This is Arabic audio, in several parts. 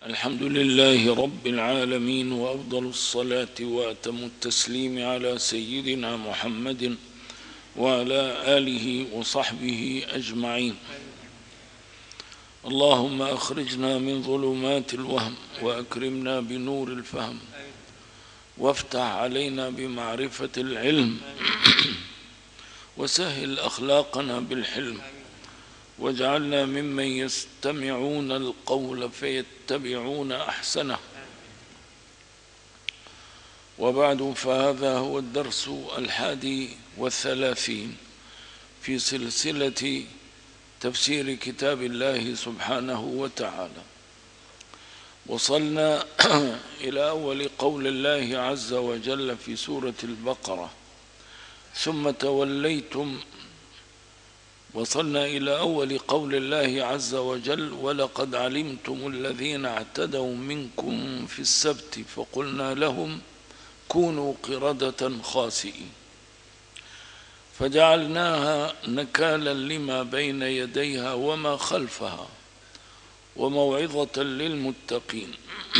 الحمد لله رب العالمين، وأفضل الصلاة وأتم التسليم على سيدنا محمد وعلى آله وصحبه أجمعين. اللهم أخرجنا من ظلمات الوهم وأكرمنا بنور الفهم، وافتح علينا بمعرفة العلم، وسهل أخلاقنا بالحلم، واجعلنا ممن يستمعون القول فيتبعون أحسنه. وبعد، فهذا هو الدرس 31 في سلسلة تفسير كتاب الله سبحانه وتعالى. وصلنا إلى أول قول الله عز وجل في سورة البقرة: ثم توليتم. وصلنا إلى أول قول الله عز وجل: ولقد علمتم الذين اعتدوا منكم في السبت فقلنا لهم كونوا قردة خاسئين، فجعلناها نكالا لما بين يديها وما خلفها وموعظة للمتقين.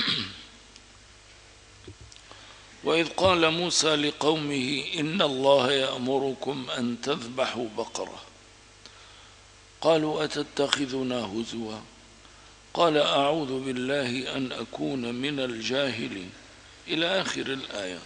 وإذ قال موسى لقومه إن الله يأمركم أن تذبحوا بقرة، قالوا أتتخذنا هزوا، قال أعوذ بالله أن أكون من الجاهلين، إلى آخر الآيات.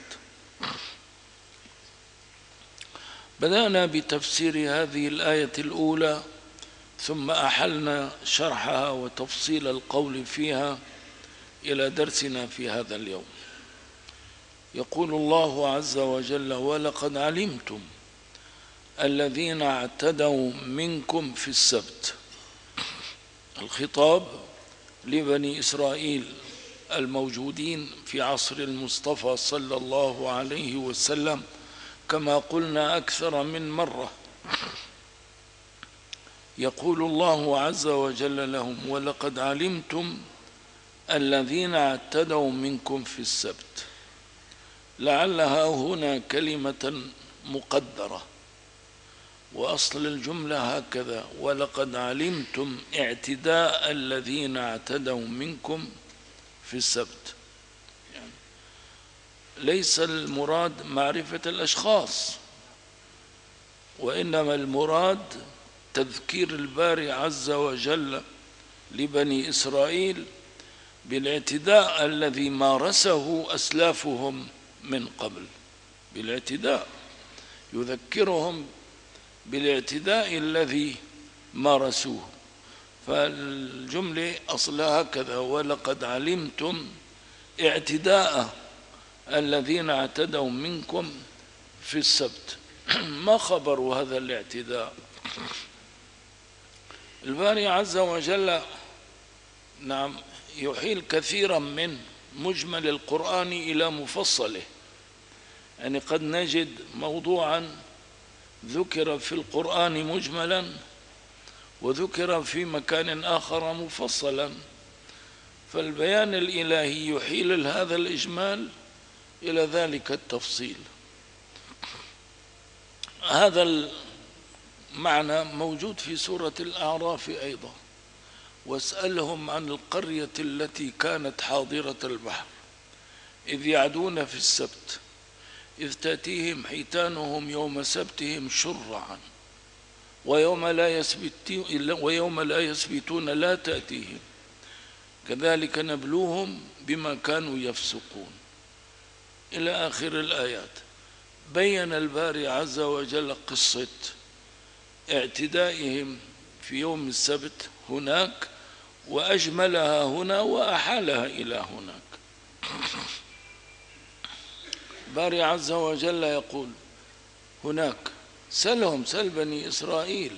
بدأنا بتفسير هذه الآية الأولى، ثم أحلنا شرحها وتفصيل القول فيها إلى درسنا في هذا اليوم. يقول الله عز وجل: ولقد علمتم الذين اعتدوا منكم في السبت. الخطاب لبني إسرائيل الموجودين في عصر المصطفى صلى الله عليه وسلم، كما قلنا أكثر من مرة. يقول الله عز وجل لهم: ولقد علمتم الذين اعتدوا منكم في السبت. لعلها هنا كلمة مقدرة، وأصل الجملة هكذا: ولقد علمتم اعتداء الذين اعتدوا منكم في السبت. يعني ليس المراد معرفة الأشخاص، وإنما المراد تذكير الباري عز وجل لبني إسرائيل بالاعتداء الذي مارسه أسلافهم من قبل. بالاعتداء يذكرهم بالاعتداء الذي مارسوه. فالجملة أصلها هكذا: ولقد علمتم اعتداء الذين اعتدوا منكم في السبت. ما خبر هذا الاعتداء؟ الباري عز وجل يحيل كثيرا من مجمل القرآن إلى مفصله. يعني قد نجد موضوعا ذكر في القرآن مجملا، وذكر في مكان آخر مفصلا، فالبيان الإلهي يحيل هذا الإجمال إلى ذلك التفصيل. هذا المعنى موجود في سورة الأعراف أيضا: واسألهم عن القرية التي كانت حاضرة البحر إذ يعدون في السبت إذ تأتيهم حيتانهم يوم سبتهم شرعا ويوم لا يسبتون لا تأتيهم كذلك نبلوهم بما كانوا يفسقون، إلى آخر الآيات. بين الباري عز وجل قصة اعتدائهم في يوم السبت هناك، وأجملها هنا وأحالها إلى هناك. باري عز وجل يقول هناك: سل بني إسرائيل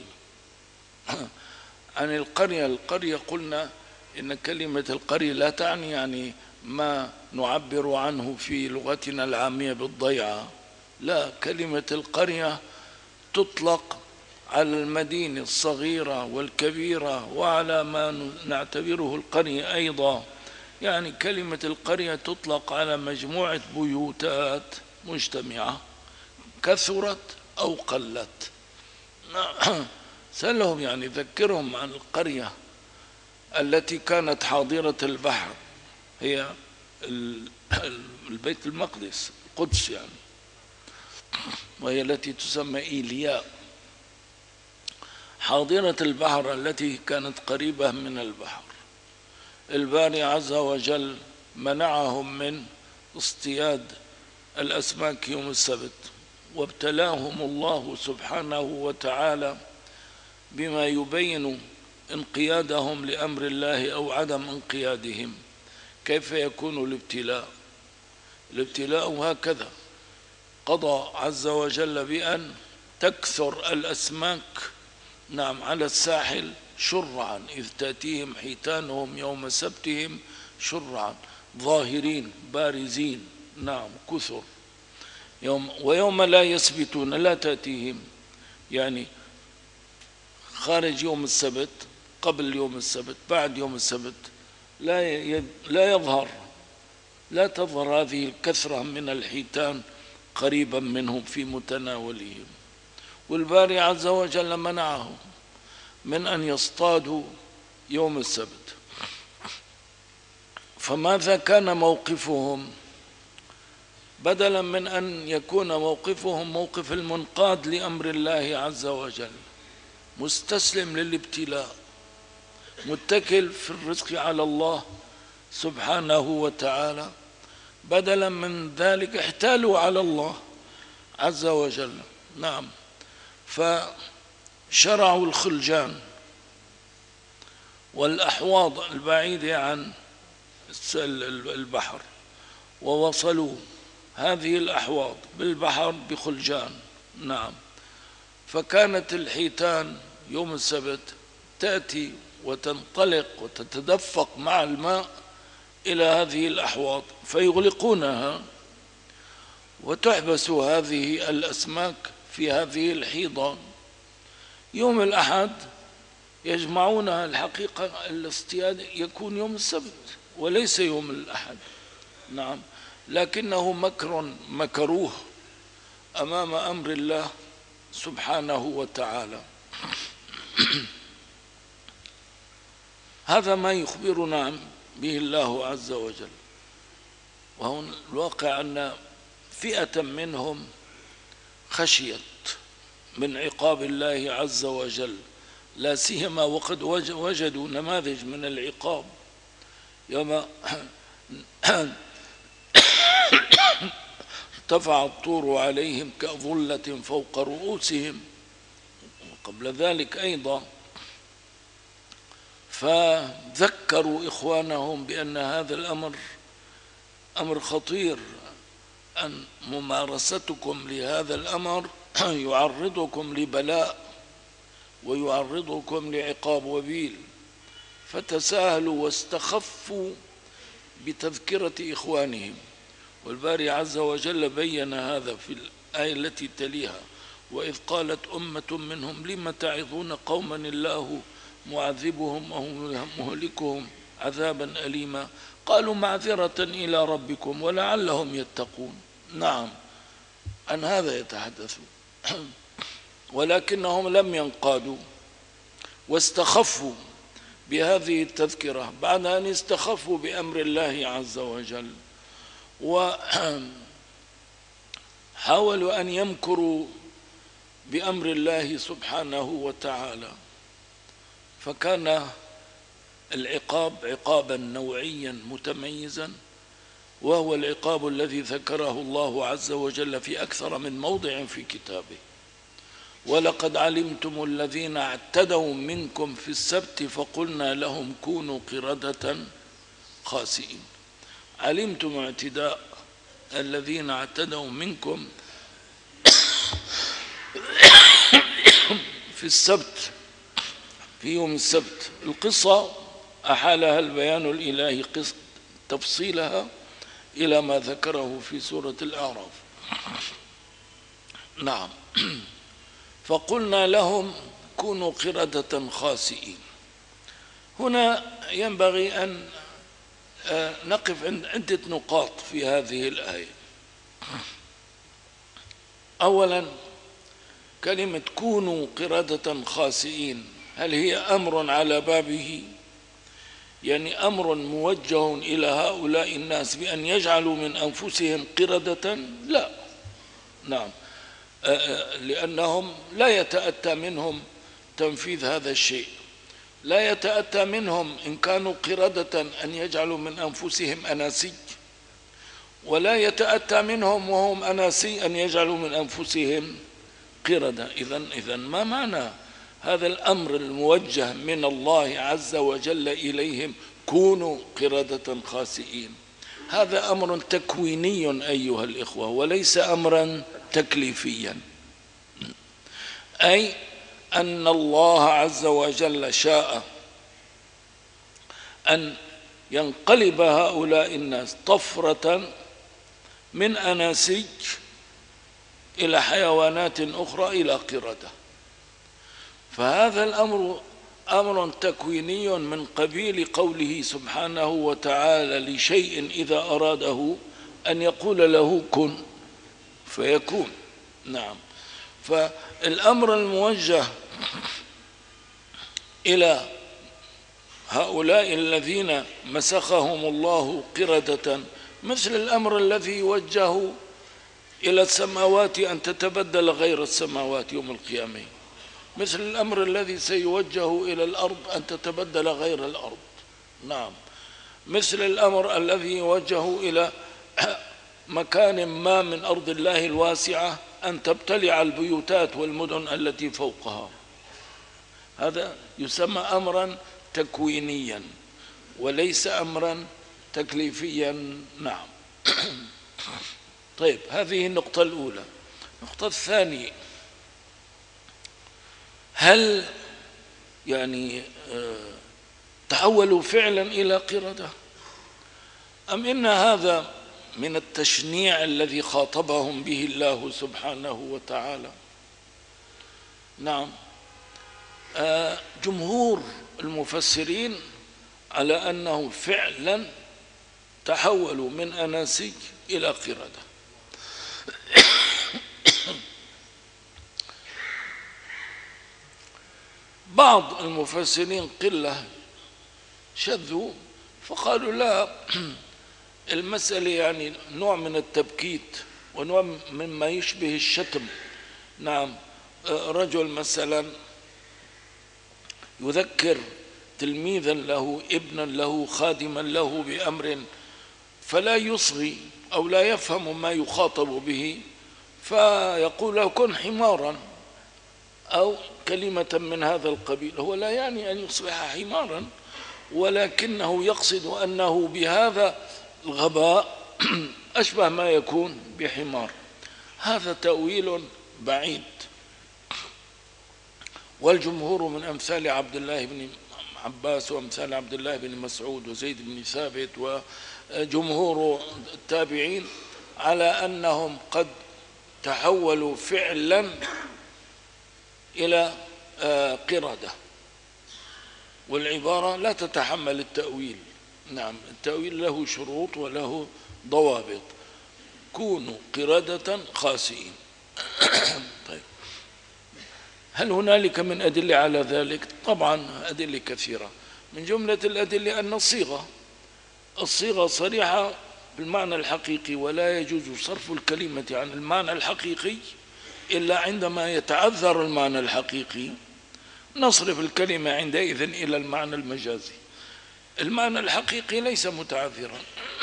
عن القرية. القرية قلنا إن كلمة القرية لا تعني يعني ما نعبر عنه في لغتنا العامية بالضيعة، لا، كلمة القرية تطلق على المدينة الصغيرة والكبيرة، وعلى ما نعتبره القرية أيضا. يعني كلمة القرية تطلق على مجموعة بيوتات مجتمعة كثرت أو قلت. سألهم يعني ذكرهم عن القرية التي كانت حاضرة البحر هي البيت المقدس، القدس يعني، وهي التي تسمى إيلياء، حاضرة البحر التي كانت قريبة من البحر. الباري عز وجل منعهم من اصطياد الأسماك يوم السبت، وابتلاهم الله سبحانه وتعالى بما يبين انقيادهم لأمر الله أو عدم انقيادهم. كيف يكون الابتلاء؟ الابتلاء هكذا: قضى عز وجل بأن تكثر الأسماك نعم على الساحل شرعا، إذ تأتيهم حيتانهم يوم سبتهم شرعا، ظاهرين بارزين، نعم كثر. ويوم لا يسبتون لا تأتيهم، يعني خارج يوم السبت، قبل يوم السبت، بعد يوم السبت لا يظهر، لا تظهر هذه الكثرة من الحيتان قريبا منهم في متناولهم. والباري عز وجل منعهم من أن يصطادوا يوم السبت. فماذا كان موقفهم؟ بدلا من أن يكون موقفهم موقف المنقاد لأمر الله عز وجل، مستسلم للابتلاء، متكل في الرزق على الله سبحانه وتعالى، بدلا من ذلك احتالوا على الله عز وجل. نعم، فشرعوا الخلجان والأحواض البعيدة عن البحر، ووصلوا هذه الأحواض بالبحر بخلجان. نعم، فكانت الحيتان يوم السبت تأتي وتنطلق وتتدفق مع الماء إلى هذه الأحواض فيغلقونها، وتحبس هذه الأسماك في هذه الحيضان. يوم الأحد يجمعونها، الحقيقة الاصطياد يكون يوم السبت وليس يوم الأحد. نعم، لكنه مكر مكروه أمام أمر الله سبحانه وتعالى. هذا ما يخبرنا به الله عز وجل. وهنا الواقع أن فئة منهم خشيت من عقاب الله عز وجل، لا سيما وقد وجدوا نماذج من العقاب يوم ارتفع الطور عليهم كظلة فوق رؤوسهم، وقبل ذلك أيضا فذكروا إخوانهم بأن هذا الأمر أمر خطير، أن ممارستكم لهذا الأمر يعرضكم لبلاء ويعرضكم لعقاب وبيل. فتساهلوا واستخفوا بتذكرة إخوانهم، والباري عز وجل بين هذا في الآية التي تليها: وإذ قالت أمة منهم لم تعظون قوما الله معذبهم أو مهلكهم عذابا أليما قالوا معذرة إلى ربكم ولعلهم يتقون. نعم، عن هذا يتحدثون، ولكنهم لم ينقادوا واستخفوا بهذه التذكرة بعد أن استخفوا بأمر الله عز وجل، وحاولوا أن يمكروا بأمر الله سبحانه وتعالى. فكان العقاب عقابا نوعيا متميزا، وهو العقاب الذي ذكره الله عز وجل في أكثر من موضع في كتابه: ولقد علمتم الذين اعتدوا منكم في السبت فقلنا لهم كونوا قردة خاسئين. علمتم اعتداء الذين اعتدوا منكم في السبت، في يوم السبت. القصة أحالها البيان الإلهي تفصيلها إلى ما ذكره في سورة الأعراف. نعم، فقلنا لهم كونوا قردة خاسئين. هنا ينبغي أن نقف عند عدة نقاط في هذه الآية. أولا، كلمة كونوا قردة خاسئين هل هي أمر على بابه؟ يعني أمر موجه إلى هؤلاء الناس بأن يجعلوا من أنفسهم قردة؟ لا. نعم، لأنهم لا يتأتى منهم تنفيذ هذا الشيء، لا يتأتى منهم إن كانوا قردة أن يجعلوا من أنفسهم أناسي، ولا يتأتى منهم وهم أناسي أن يجعلوا من أنفسهم قردة. إذن ما معنى هذا الأمر الموجه من الله عز وجل إليهم كونوا قردة خاسئين؟ هذا أمر تكويني أيها الإخوة، وليس أمرا تكليفيا. أي أن الله عز وجل شاء أن ينقلب هؤلاء الناس طفرة من أناسيج إلى حيوانات أخرى إلى قردة. فهذا الأمر أمر تكويني من قبيل قوله سبحانه وتعالى لشيء إذا أراده أن يقول له كن فيكون. نعم، فالأمر الموجه إلى هؤلاء الذين مسخهم الله قردة مثل الأمر الذي يوجه إلى السماوات أن تتبدل غير السماوات يوم القيامة، مثل الأمر الذي سيوجه إلى الأرض أن تتبدل غير الأرض. نعم، مثل الأمر الذي يوجه إلى مكان ما من أرض الله الواسعة أن تبتلع البيوتات والمدن التي فوقها. هذا يسمى أمرا تكوينيا وليس أمرا تكليفيا. نعم. طيب، هذه النقطة الأولى. النقطة الثانية، هل يعني تحولوا فعلا إلى قردة أم إن هذا من التشنيع الذي خاطبهم به الله سبحانه وتعالى؟ نعم، جمهور المفسرين على أنه فعلا تحولوا من أناسيج إلى قردة. بعض المفسرين قلة شذوا فقالوا لا، المسألة يعني نوع من التبكيت ونوع مما يشبه الشتم. نعم، رجل مثلا يذكر تلميذا له، ابنا له، خادما له بأمر فلا يصغي أو لا يفهم ما يخاطب به، فيقول له كن حمارا أو كلمة من هذا القبيل. هو لا يعني أن يصبح حمارا، ولكنه يقصد أنه بهذا الغباء أشبه ما يكون بحمار. هذا تأويل بعيد، والجمهور من أمثال عبد الله بن عباس وأمثال عبد الله بن مسعود وزيد بن ثابت وجمهور التابعين على أنهم قد تحولوا فعلا إلى قردة، والعبارة لا تتحمل التأويل. نعم، التأويل له شروط وله ضوابط. كونوا قردة خاسئين. طيب، هل هنالك من أدلة على ذلك؟ طبعا أدلة كثيرة، من جملة الأدلة أن الصيغة صريحة بالمعنى الحقيقي، ولا يجوز صرف الكلمة عن المعنى الحقيقي إلا عندما يتعذر المعنى الحقيقي، نصرف الكلمة عندئذ إلى المعنى المجازي. المعنى الحقيقي ليس متعذرا،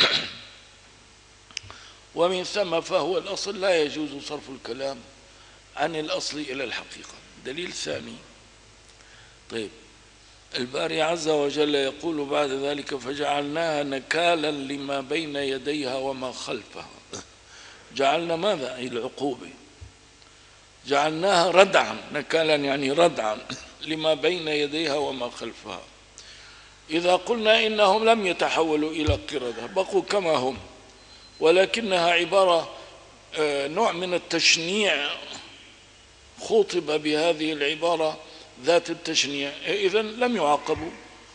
ومن ثم فهو الأصل لا يجوز صرف الكلام عن الأصل إلى الحقيقة. دليل ثاني. طيب، الباري عز وجل يقول بعد ذلك فجعلناها نكالا لما بين يديها وما خلفها. جعلنا ماذا؟ أي العقوبة. جعلناها ردعا، نكالا يعني ردعا لما بين يديها وما خلفها. إذا قلنا إنهم لم يتحولوا إلى قردة، بقوا كما هم، ولكنها عبارة نوع من التشنيع، خطب بهذه العبارة ذات التشنيع، إذن لم يعاقبوا.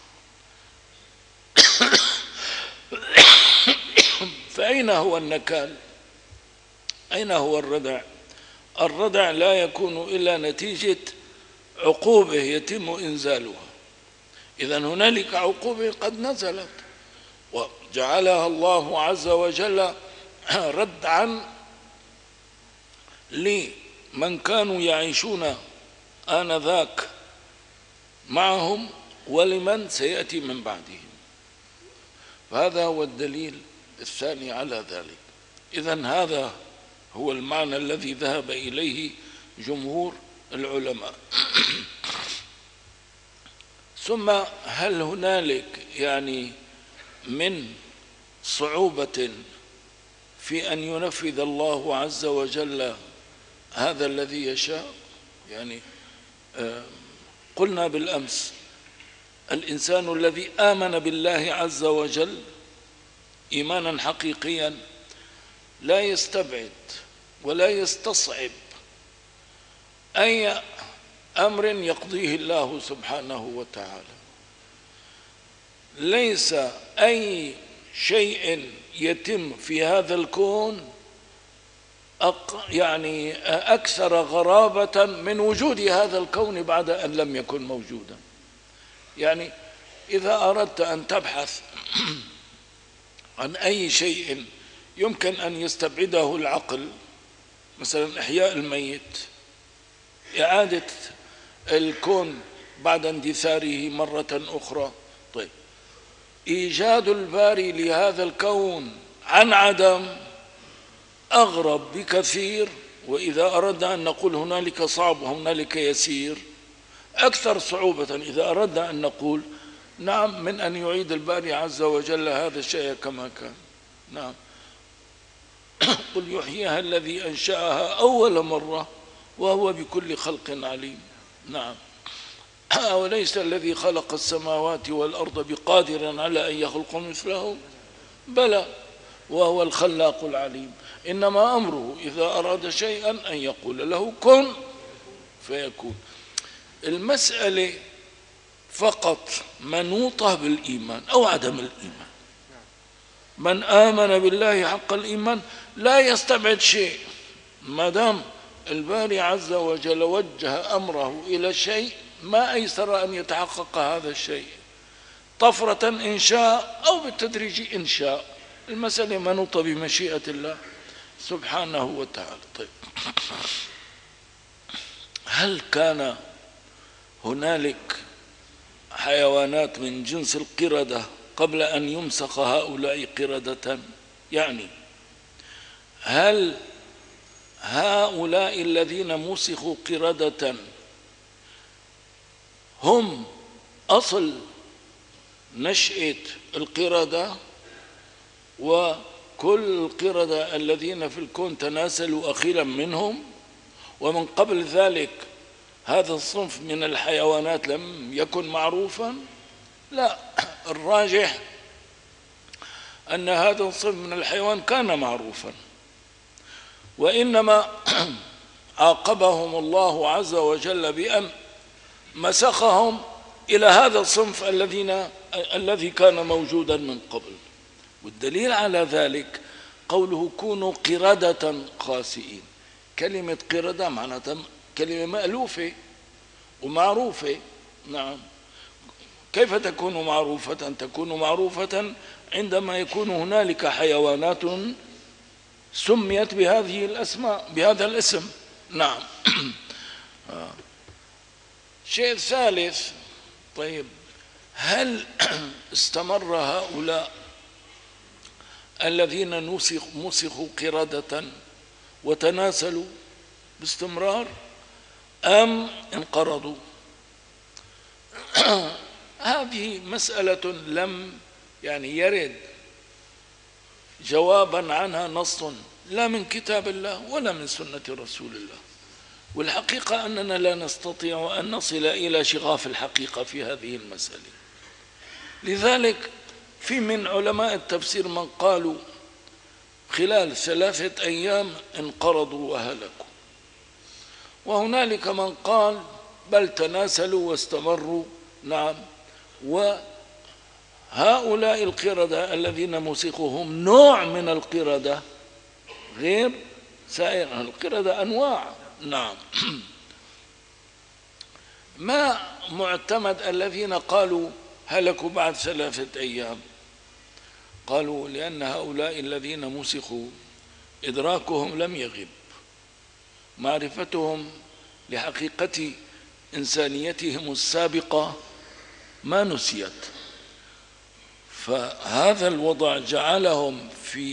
فأين هو النكال؟ أين هو الردع؟ الردع لا يكون إلا نتيجة عقوبة يتم إنزالها. إذا هنالك عقوبة قد نزلت وجعلها الله عز وجل ردعا لمن كانوا يعيشون آنذاك معهم ولمن سيأتي من بعدهم. فهذا هو الدليل الثاني على ذلك. إذن هذا هو المعنى الذي ذهب إليه جمهور العلماء. ثم هل هنالك يعني من صعوبة في أن ينفذ الله عز وجل هذا الذي يشاء؟ يعني قلنا بالأمس الإنسان الذي آمن بالله عز وجل إيمانا حقيقيا لا يستبعد ولا يستصعب أي أمر يقضيه الله سبحانه وتعالى. ليس أي شيء يتم في هذا الكون يعني أكثر غرابة من وجود هذا الكون بعد أن لم يكن موجودا. يعني إذا أردت أن تبحث عن أي شيء يمكن أن يستبعده العقل، مثلا إحياء الميت، إعادة الكون بعد اندثاره مرة أخرى، طيب إيجاد الباري لهذا الكون عن عدم أغرب بكثير. وإذا أردنا أن نقول هنالك صعب وهنالك يسير، أكثر صعوبة إذا أردنا أن نقول نعم من أن يعيد الباري عز وجل هذا الشيء كما كان. نعم قل يحييها الذي أنشأها أول مرة وهو بكل خلق عليم. نعم أوليس الذي خلق السماوات والأرض بقادر على أن يخلق مثله؟ بلى وهو الخلاق العليم. إنما أمره إذا أراد شيئا أن يقول له كن فيكون. المسألة فقط منوطة بالإيمان أو عدم الإيمان. من آمن بالله حق الإيمان لا يستبعد شيء ما دام الباري عز وجل وجه أمره إلى شيء، ما أيسر أن يتحقق هذا الشيء طفرة إن شاء أو بالتدريج إن شاء. المسألة منوطة بمشيئة الله سبحانه وتعالى. طيب هل كان هنالك حيوانات من جنس القردة قبل أن يمسخ هؤلاء قردة؟ يعني هل هؤلاء الذين مسخوا قردة هم أصل نشأة القردة، وكل القردة الذين في الكون تناسلوا أخيرا منهم، ومن قبل ذلك هذا الصنف من الحيوانات لم يكن معروفا؟ لا، الراجح أن هذا الصنف من الحيوان كان معروفا، وإنما عاقبهم الله عز وجل بأن مسخهم إلى هذا الصنف الذي كان موجودا من قبل. والدليل على ذلك قوله كونوا قردة خاسئين. كلمة قردة معناتها كلمة مألوفة ومعروفة. نعم كيف تكون معروفة؟ تكون معروفة عندما يكون هنالك حيوانات سميت بهذه الأسماء بهذا الاسم. نعم شيء ثالث، طيب هل استمر هؤلاء الذين مسخوا قردة وتناسلوا باستمرار أم انقرضوا؟ هذه مسألة لم يرد جوابا عنها نص لا من كتاب الله ولا من سنة رسول الله. والحقيقة أننا لا نستطيع أن نصل إلى شغاف الحقيقة في هذه المسألة. لذلك في من علماء التفسير من قالوا خلال 3 أيام انقرضوا وهلكوا، وهنالك من قال بل تناسلوا واستمروا. نعم وهؤلاء القردة الذين مسخوا هم نوع من القردة غير سائر القردة أنواع. نعم ما معتمد الذين قالوا هلكوا بعد 3 أيام؟ قالوا لأن هؤلاء الذين مسخوا إدراكهم لم يغب، معرفتهم لحقيقة إنسانيتهم السابقة ما نسيت، فهذا الوضع جعلهم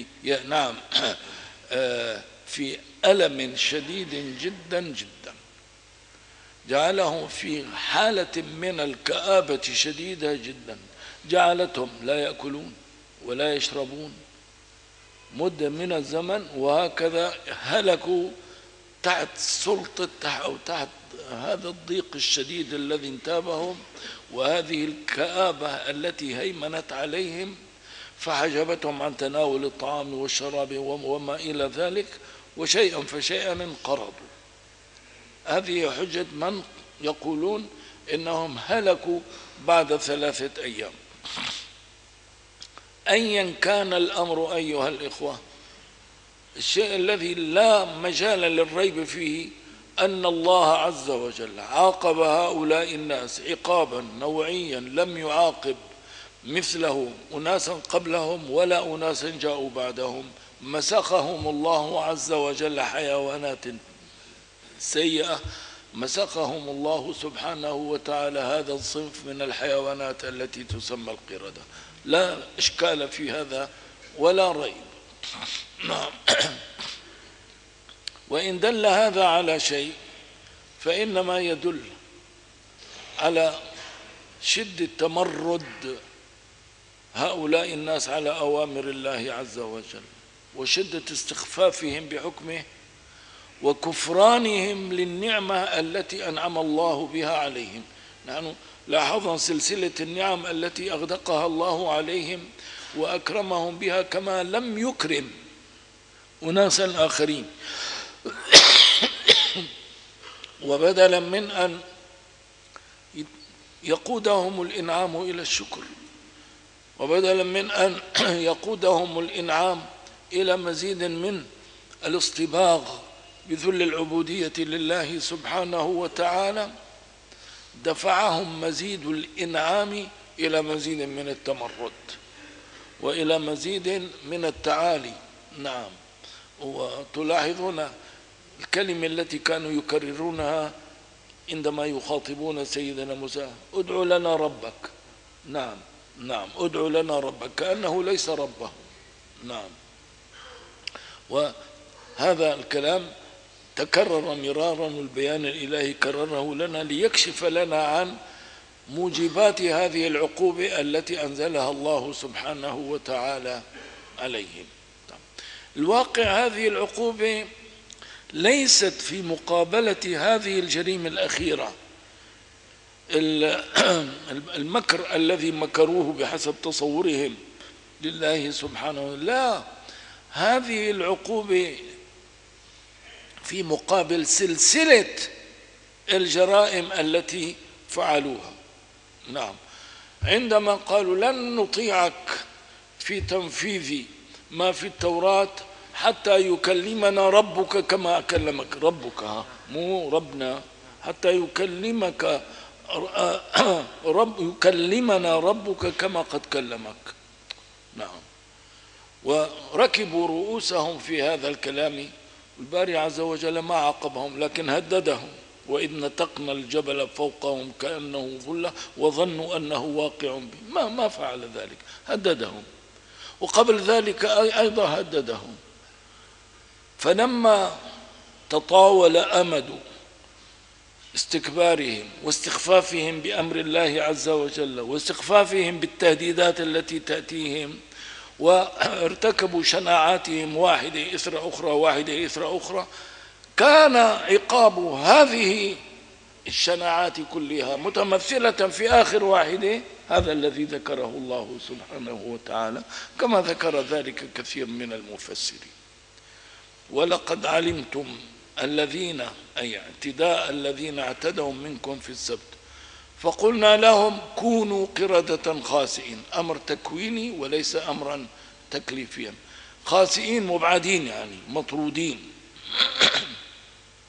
في ألم شديد جدا جدا، جعلهم في حالة من الكآبة شديدة جدا، جعلتهم لا يأكلون ولا يشربون مدة من الزمن، وهكذا هلكوا تحت سلطة أو تحت هذا الضيق الشديد الذي انتابهم، وهذه الكآبة التي هيمنت عليهم فحجبتهم عن تناول الطعام والشراب وما إلى ذلك، وشيئا فشيئا انقرضوا. هذه حجة من يقولون إنهم هلكوا بعد 3 أيام. أيا كان الأمر أيها الإخوة، الشيء الذي لا مجال للريب فيه أن الله عز وجل عاقب هؤلاء الناس عقابا نوعيا لم يعاقب مثله أناسا قبلهم ولا أناسا جاءوا بعدهم. مسخهم الله عز وجل حيوانات سيئة، مسخهم الله سبحانه وتعالى هذا الصنف من الحيوانات التي تسمى القردة، لا إشكال في هذا ولا ريب. نعم. وإن دل هذا على شيء فإنما يدل على شدة تمرد هؤلاء الناس على أوامر الله عز وجل، وشدة استخفافهم بحكمه، وكفرانهم للنعمة التي أنعم الله بها عليهم. نحن لاحظنا سلسلة النعم التي أغدقها الله عليهم وأكرمهم بها كما لم يكرم أناسا آخرين. وبدلا من أن يقودهم الإنعام إلى الشكر، وبدلا من أن يقودهم الإنعام إلى مزيد من الاصطباغ بذل العبودية لله سبحانه وتعالى، دفعهم مزيد الإنعام إلى مزيد من التمرد وإلى مزيد من التعالي. نعم. وتلاحظون الكلمة التي كانوا يكررونها عندما يخاطبون سيدنا موسى: ادعو لنا ربك. نعم نعم، ادعو لنا ربك، كأنه ليس ربه. نعم. وهذا الكلام تكرر مرارا، والبيان الإلهي كرره لنا ليكشف لنا عن موجبات هذه العقوبة التي أنزلها الله سبحانه وتعالى عليهم. الواقع هذه العقوبة ليست في مقابلة هذه الجريمة الأخيرة، المكر الذي مكروه بحسب تصورهم لله سبحانه. لا، هذه العقوبة في مقابل سلسلة الجرائم التي فعلوها. نعم. عندما قالوا لن نطيعك في تنفيذ ما في التوراة حتى يكلمنا ربك كما كلمك ربك، مو ربنا، حتى يكلمنا ربك كما قد كلمك. نعم. وركبوا رؤوسهم في هذا الكلام، الباري عز وجل ما عاقبهم لكن هددهم: وإذ نتقنا الجبل فوقهم كأنه ظلة وظنوا أنه واقع بهم. ما فعل ذلك، هددهم. وقبل ذلك أيضا هددهم. فلما تطاول أمد استكبارهم واستخفافهم بأمر الله عز وجل واستخفافهم بالتهديدات التي تأتيهم، وارتكبوا شناعاتهم واحدة إثر أخرى واحدة إثر أخرى، كان عقاب هذه الشناعات كلها متمثلة في آخر واحدة، هذا الذي ذكره الله سبحانه وتعالى كما ذكر ذلك كثير من المفسرين: ولقد علمتم الذين، أي اعتداء الذين اعتدوا منكم في السبت، فقلنا لهم كونوا قردة خاسئين. أمر تكويني وليس أمرا تكليفيا. خاسئين مبعدين يعني مطرودين.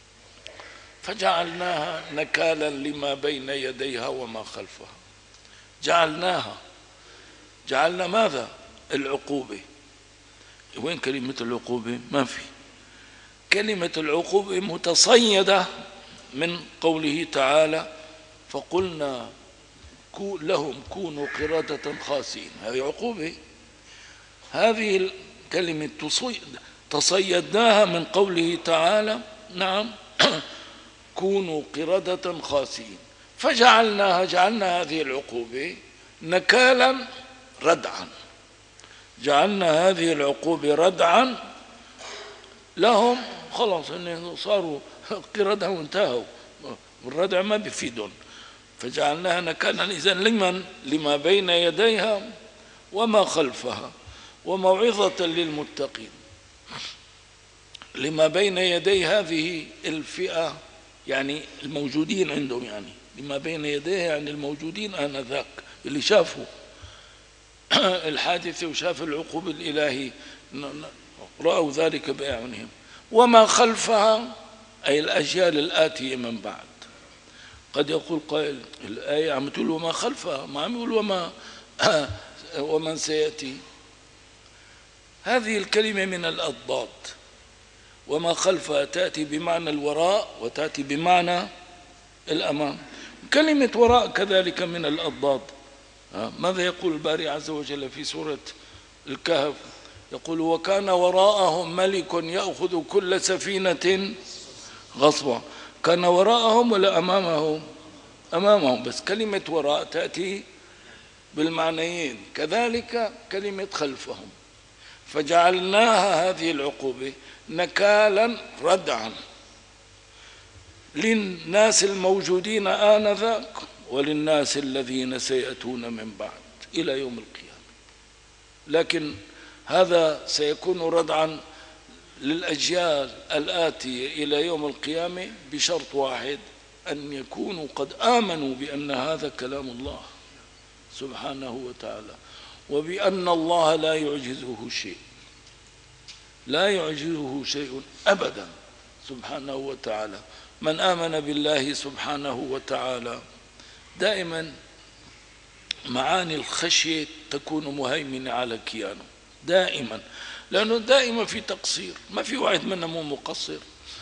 فجعلناها نكالا لما بين يديها وما خلفها. جعلنا ماذا؟ العقوبة. وين كلمة العقوبة؟ ما في. كلمة العقوبة متصيدة من قوله تعالى فقلنا لهم كونوا قردة خاسئين. هذه عقوبة. هذه الكلمة تصيدناها من قوله تعالى نعم كونوا قردة خاسئين، جعلنا هذه العقوبة نكالا ردعا. جعلنا هذه العقوبة ردعا لهم، خلاص إنه صاروا قردة وانتهوا، الردع ما بيفيدون. فجعلناها نكالا إذن لمن؟ لما بين يديها وما خلفها وموعظة للمتقين. لما بين يدي هذه الفئة يعني الموجودين عندهم، يعني لما بين يديها يعني الموجودين آنذاك اللي شافوا الحادثة وشافوا العقوبة الإلهي، رأوا ذلك بأعينهم. وما خلفها أي الأجيال الآتية من بعد. قد يقول قائل الآية عم تقول وما خلفها، ما عم يقول ومن سيأتي. هذه الكلمة من الأضداد، وما خلفها تأتي بمعنى الوراء وتأتي بمعنى الأمام. كلمة وراء كذلك من الأضداد. ماذا يقول الباري عز وجل في سورة الكهف؟ يقول وكان وراءهم ملك يأخذ كل سفينة غصبا. كان وراءهم ولا أمامهم؟ أمامهم، بس كلمة وراء تأتي بالمعنيين. كذلك كلمة خلفهم. فجعلناها هذه العقوبة نكالا ردعا للناس الموجودين آنذاك وللناس الذين سيأتون من بعد إلى يوم القيامة. لكن هذا سيكون ردعا للأجيال الآتية إلى يوم القيامة بشرط واحد، أن يكونوا قد آمنوا بأن هذا كلام الله سبحانه وتعالى، وبأن الله لا يعجزه شيء، لا يعجزه شيء أبدا سبحانه وتعالى. من آمن بالله سبحانه وتعالى دائما معاني الخشية تكون مهيمنة على كيانه دائما، لأنه دائما في تقصير، ما في واحد منا مو مقصر.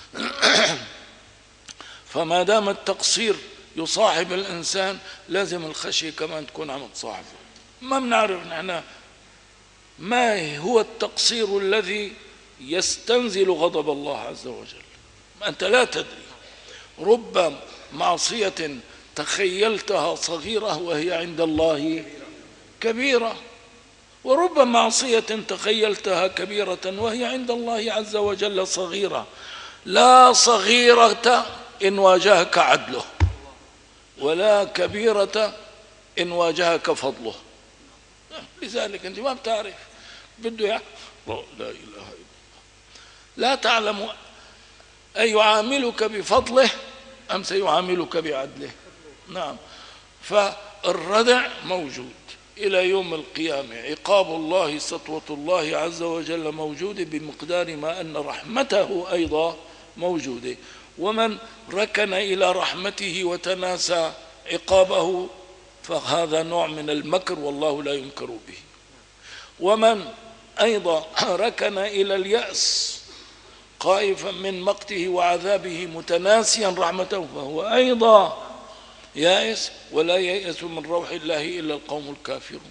فما دام التقصير يصاحب الإنسان لازم الخشية كمان تكون عم تصاحبه. ما بنعرف نحن ما هو التقصير الذي يستنزل غضب الله عز وجل، أنت لا تدري. رب معصية تخيلتها صغيرة وهي عند الله كبيرة، ورب معصية تخيلتها كبيرة وهي عند الله عز وجل صغيرة. لا صغيرة إن واجهك عدله، ولا كبيرة إن واجهك فضله. لذلك أنت ما بتعرف بده لا إله إلا الله، لا تعلم أيعاملك بفضله أم سيعاملك بعدله. نعم. فالردع موجود إلى يوم القيامة. عقاب الله سطوة الله عز وجل موجودة بمقدار ما أن رحمته أيضا موجودة. ومن ركن إلى رحمته وتناسى عقابه فهذا نوع من المكر والله لا ينكر به. ومن أيضا ركن إلى اليأس خائفا من مقته وعذابه متناسيا رحمته فهو أيضا يائس، ولا ييأس من روح الله إلا القوم الكافرون.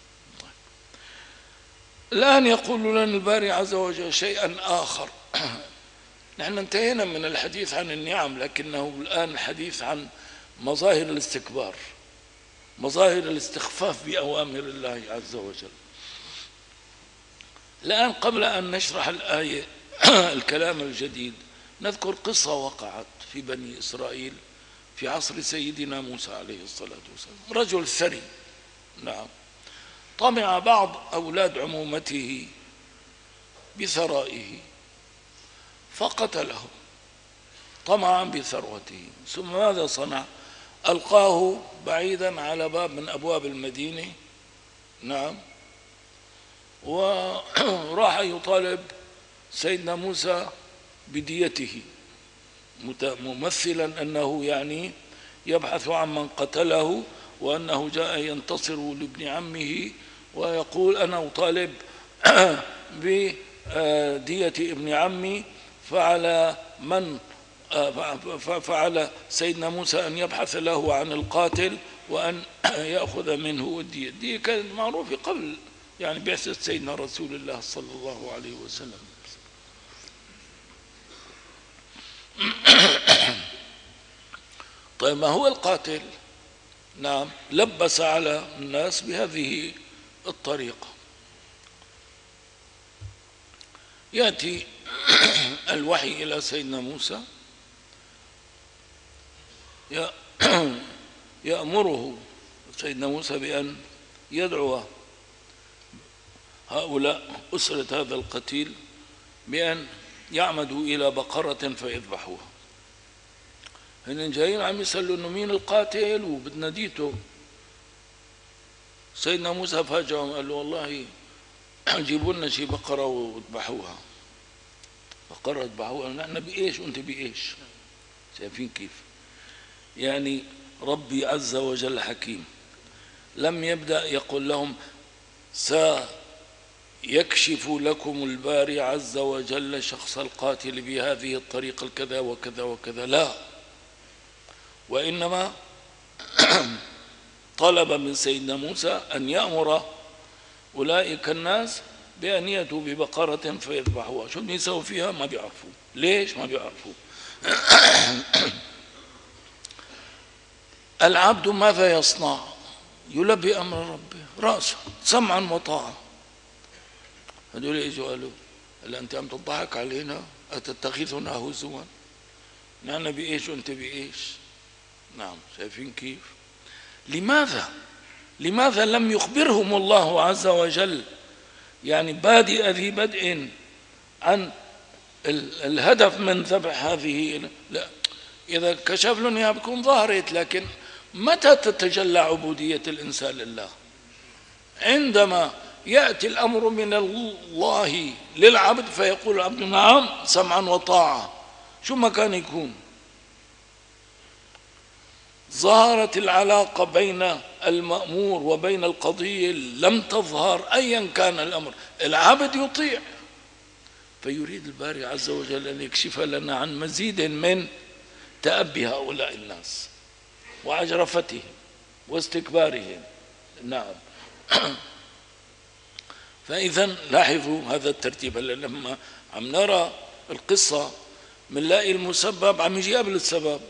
الآن يقول لنا الباري عز وجل شيئا آخر. نحن انتهينا من الحديث عن النعم، لكنه الآن الحديث عن مظاهر الاستكبار، مظاهر الاستخفاف بأوامر الله عز وجل. الآن قبل أن نشرح الآية الكلام الجديد نذكر قصة وقعت في بني إسرائيل في عصر سيدنا موسى عليه الصلاة والسلام. رجل ثري، نعم، طمع بعض أولاد عمومته بثرائه فقتله طمعا بثروته. ثم ماذا صنع؟ ألقاه بعيدا على باب من أبواب المدينة، نعم، وراح يطالب سيدنا موسى بديته، ممثلا أنه يعني يبحث عن من قتله وأنه جاء ينتصر لابن عمه ويقول أنا أطالب بدية ابن عمي، فعلى سيدنا موسى أن يبحث له عن القاتل وأن يأخذ منه الدية. دي كانت معروفة قبل يعني بعثة سيدنا رسول الله صلى الله عليه وسلم. طيب ما هو القاتل؟ نعم، لبس على الناس بهذه الطريقة. يأتي الوحي إلى سيدنا موسى يأمره سيدنا موسى بأن يدعو هؤلاء أسرة هذا القتيل بأن يعمدوا إلى بقرة فيذبحوها. هن جايين عم يسألوا إنه مين القاتل وبدنا ديته. سيدنا موسى فاجأهم قال له والله جيبوا لنا شي بقرة واذبحوها. بقرة اذبحوها، نحن بإيش وأنت بإيش؟ شايفين كيف؟ يعني ربي عز وجل حكيم، لم يبدأ يقول لهم سيكشف لكم الباري عز وجل شخص القاتل بهذه الطريقة الكذا وكذا وكذا، لا، وإنما طلب من سيدنا موسى أن يأمر أولئك الناس بأن يأتوا ببقرة فيذبحوها. شو يسووا فيها؟ ما بيعرفوا. ليش؟ ما بيعرفوا. العبد ماذا يصنع؟ يلبي أمر ربه رأسه سمعا وطاعة. هذول يجوا قالوا هل أنت عم تضحك علينا؟ أتتخذنا هزوا؟ نحن بإيش وأنت بإيش؟ نعم، شايفين كيف؟ لماذا لم يخبرهم الله عز وجل يعني بادئ ذي بدء عن الهدف من ذبح هذه؟ لا، إذا كشف لهم إياها بكون ظهرت. لكن متى تتجلى عبودية الإنسان لله؟ عندما يأتي الأمر من الله للعبد فيقول العبد نعم سمعا وطاعة. شو ما كان يكون. ظهرت العلاقة بين المأمور وبين القضية لم تظهر أيا كان الأمر، العبد يطيع. فيريد الباري عز وجل أن يكشف لنا عن مزيد من تأبي هؤلاء الناس وعجرفتهم واستكبارهم. نعم. فإذا لاحظوا هذا الترتيب. لما عم نرى القصة منلاقي المسبب عم يجي قبل السبب.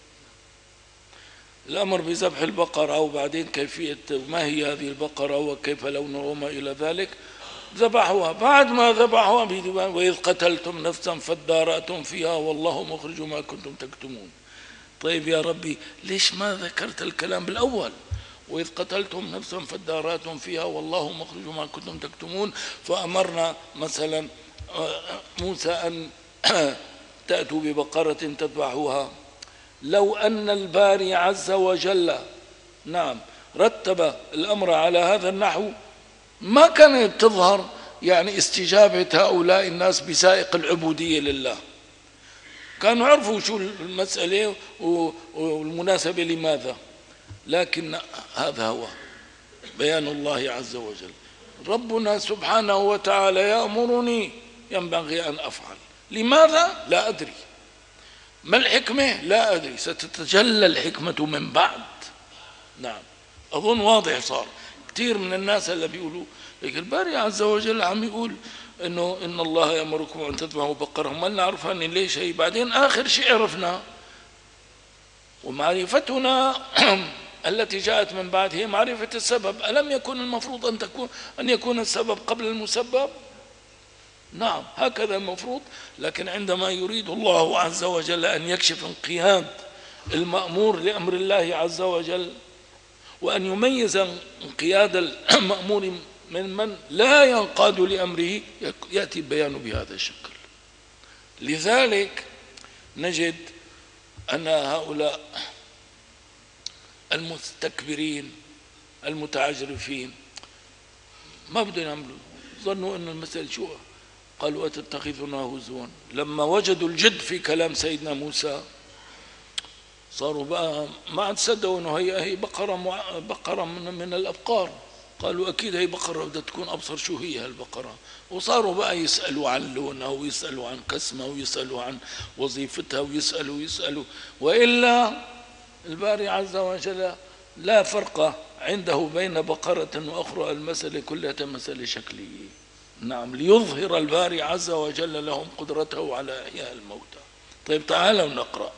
الأمر بذبح البقرة وبعدين كيفية ما هي هذه البقرة وكيف لونها وما إلى ذلك. ذبحوها. بعد ما ذبحوها وإذ قتلتم نفسا فادارأتم فيها والله مخرج ما كنتم تكتمون. طيب يا ربي ليش ما ذكرت الكلام بالأول؟ وإذ قتلتم نفسا فادارأتم فيها والله مخرج ما كنتم تكتمون. فأمرنا مثلا موسى أن تأتوا ببقرة تذبحوها. لو أن الباري عز وجل نعم رتب الأمر على هذا النحو ما كانت تظهر يعني استجابة هؤلاء الناس بسائق العبودية لله. كانوا عرفوا شو المسألة والمناسبة لماذا. لكن هذا هو بيان الله عز وجل. ربنا سبحانه وتعالى يأمرني ينبغي أن أفعل. لماذا؟ لا أدري. ما الحكمة؟ لا أدري. ستتجلى الحكمة من بعد. نعم، أظن واضح صار. كثير من الناس اللي بيقولوا لك الباري عز وجل عم يقول إنه إن الله يأمركم أن تذبحوا بقرة، ما لنا عرفان ليش هي. بعدين آخر شيء عرفنا ومعرفتنا التي جاءت من بعد هي معرفة السبب. ألم يكن المفروض أن يكون السبب قبل المسبب؟ نعم، هكذا المفروض. لكن عندما يريد الله عز وجل أن يكشف انقياد المأمور لأمر الله عز وجل وأن يميز انقياد المأمور من لا ينقاد لأمره يأتي البيان بهذا الشكل. لذلك نجد أن هؤلاء المستكبرين المتعجرفين ما بدهم يعملوا، ظنوا أن المسألة شو؟ قالوا أتتخذنا هزوا. لما وجدوا الجد في كلام سيدنا موسى صاروا بقى ما عاد صدقوا انه هي بقرة من الأبقار. قالوا أكيد هي بقرة بدها تكون أبصر شو هي هالبقرة. وصاروا بقى يسألوا عن لونها ويسألوا عن قسمها ويسألوا عن وظيفتها ويسألوا. وإلا الباري عز وجل لا فرق عنده بين بقرة وأخرى، المسألة كلها مسألة شكلية. نعم، ليظهر الباري عز وجل لهم قدرته على إحياء الموتى. طيب تعالوا نقرأ.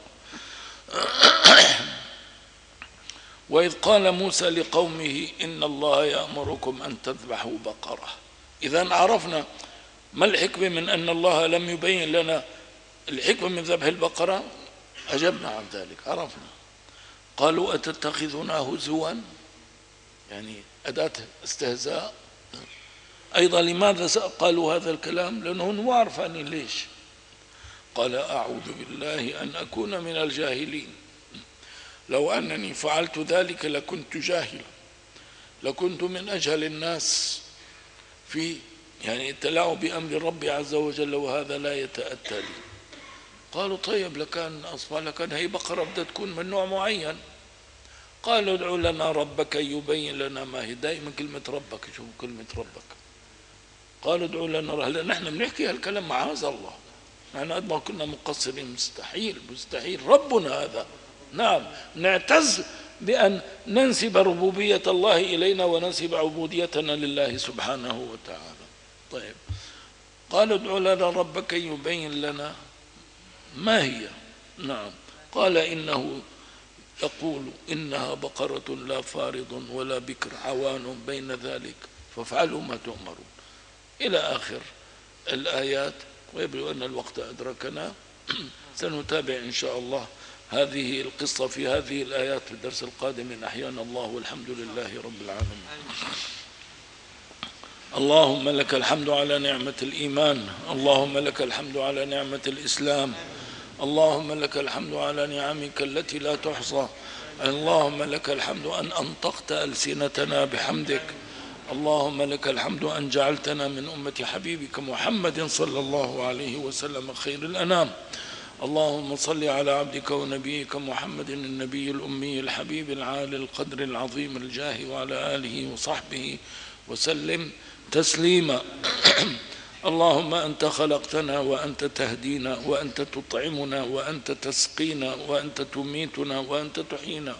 وإذ قال موسى لقومه إن الله يأمركم أن تذبحوا بقرة. إذا عرفنا ما الحكمة من أن الله لم يبين لنا الحكمة من ذبح البقرة، أجبنا عن ذلك، عرفنا. قالوا أتتخذنا هزوا، يعني أداة استهزاء. أيضا لماذا قالوا هذا الكلام؟ لأنهم ما عرفانين ليش. قال أعوذ بالله أن أكون من الجاهلين، لو أنني فعلت ذلك لكنت جاهلا، لكنت من أجهل الناس في يعني التلاعب بأمر الرب عز وجل، وهذا لا يتأتى لي. قالوا طيب لكان هي بقرة بدها تكون من نوع معين. قالوا ادعوا لنا ربك يبين لنا ما هي. دائما كلمة ربك، شوفوا كلمة ربك. قالوا ادعوا لنا. هلا نحن بنحكي هالكلام معاذ الله، نحن قد ما كنا مقصرين، مستحيل ربنا هذا. نعم، نعتز بأن ننسب ربوبية الله إلينا وننسب عبوديتنا لله سبحانه وتعالى. طيب، قالوا ادعوا لنا ربك يبين لنا ما هي. نعم، قال إنه يقول إنها بقرة لا فارض ولا بكر عوان بين ذلك فافعلوا ما تؤمرون إلى آخر الآيات. ويبدو أن الوقت أدركنا، سنتابع إن شاء الله هذه القصة في هذه الآيات في الدرس القادم إن أحيانا الله، والحمد لله رب العالمين. اللهم لك الحمد على نعمة الإيمان، اللهم لك الحمد على نعمة الإسلام، اللهم لك الحمد على نعمك التي لا تحصى، اللهم لك الحمد أن أنطقت ألسنتنا بحمدك، اللهم لك الحمد أن جعلتنا من أمة حبيبك محمد صلى الله عليه وسلم خير الأنام. اللهم صل على عبدك ونبيك محمد النبي الأمي الحبيب العالي القدر العظيم الجاه وعلى آله وصحبه وسلم تسليما. اللهم أنت خلقتنا وأنت تهدينا وأنت تطعمنا وأنت تسقينا وأنت تميتنا وأنت تحيينا.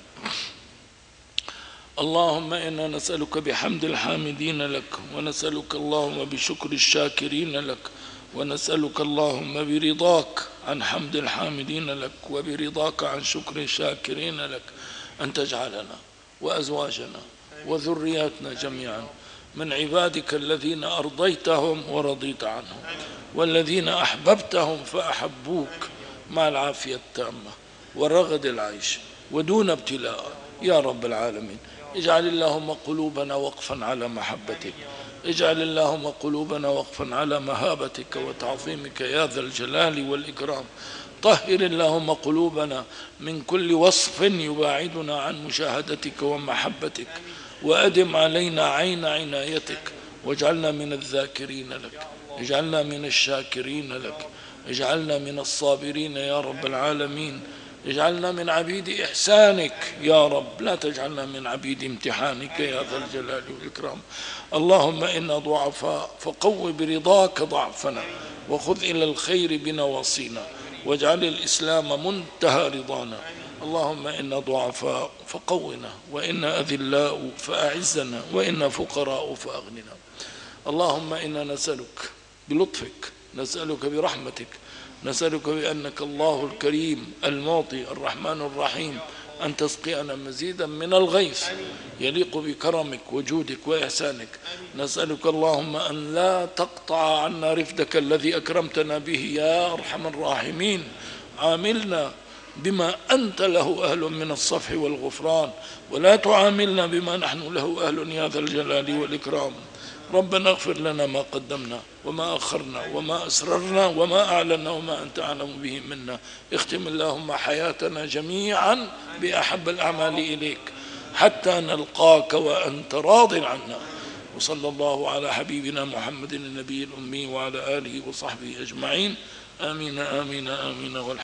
اللهم إنا نسألك بحمد الحامدين لك، ونسألك اللهم بشكر الشاكرين لك، ونسألك اللهم برضاك عن حمد الحامدين لك وبرضاك عن شكر الشاكرين لك أن تجعلنا وأزواجنا وذرياتنا جميعا من عبادك الذين أرضيتهم ورضيت عنهم، والذين أحببتهم فأحبوك مع العافية التامة ورغد العيش ودون ابتلاء يا رب العالمين. اجعل اللهم قلوبنا وقفا على محبتك، اجعل اللهم قلوبنا وقفا على مهابتك وتعظيمك يا ذا الجلال والإكرام. طهر اللهم قلوبنا من كل وصف يباعدنا عن مشاهدتك ومحبتك، وأدم علينا عين عنايتك، واجعلنا من الذاكرين لك، اجعلنا من الشاكرين لك، اجعلنا من الصابرين يا رب العالمين، اجعلنا من عبيد إحسانك يا رب، لا تجعلنا من عبيد امتحانك يا ذا الجلال والإكرام. اللهم إنا ضعفاء فقو برضاك ضعفنا، وخذ إلى الخير بنواصينا، واجعل الإسلام منتهى رضانا. اللهم إنا ضعفاء فقونا، وإنا أذلاء فأعزنا، وإنا فقراء فأغننا. اللهم إنا نسألك بلطفك، نسألك برحمتك، نسألك بأنك الله الكريم المعطي الرحمن الرحيم أن تسقينا مزيدا من الغيث يليق بكرمك وجودك وإحسانك. نسألك اللهم أن لا تقطع عنا رفدك الذي أكرمتنا به يا أرحم الراحمين. عاملنا بما أنت له أهل من الصفح والغفران، ولا تعاملنا بما نحن له أهل يا ذا الجلال والإكرام. ربنا اغفر لنا ما قدمنا وما أخرنا وما أسررنا وما أعلنا وما أنت أعلم به منا. اختم اللهم حياتنا جميعا بأحب الأعمال إليك حتى نلقاك وأنت راض عنا. وصلى الله على حبيبنا محمد النبي الأمي وعلى آله وصحبه أجمعين. آمين آمين آمين.